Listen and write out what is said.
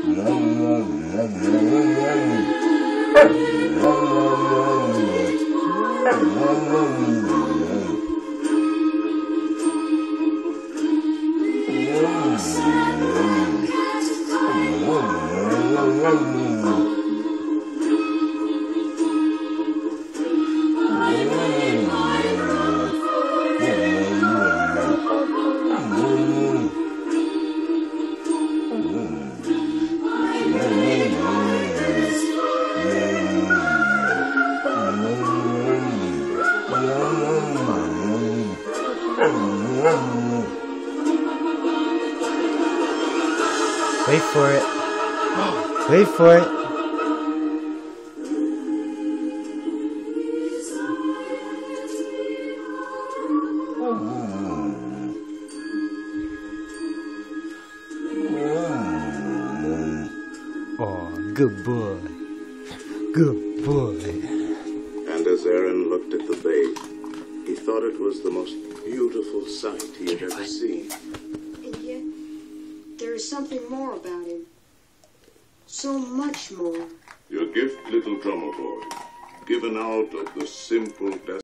Wait for it. Wait for it. Oh, good boy. Good boy. And as Aaron looked at the babe, he thought it was the most beautiful sight he had ever seen. And yet, there is something more about him. So much more. Your gift, little drummer boy, given out of the simple